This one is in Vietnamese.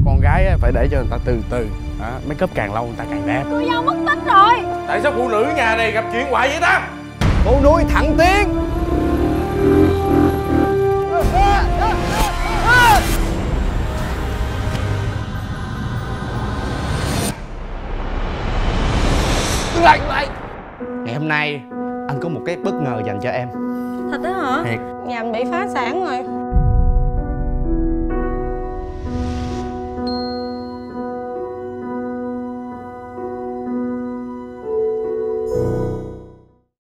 Con gái á, phải để cho người ta từ từ đó. Make up càng lâu người ta càng đẹp. Cô dâu mất tích rồi. Tại sao phụ nữ nhà này gặp chuyện hoài vậy ta? Cô nuôi thằng Tiến. Lại. Ngày hôm nay anh có một cái bất ngờ dành cho em. Thật đó hả? Thiệt. Nhà mình bị phá sản rồi.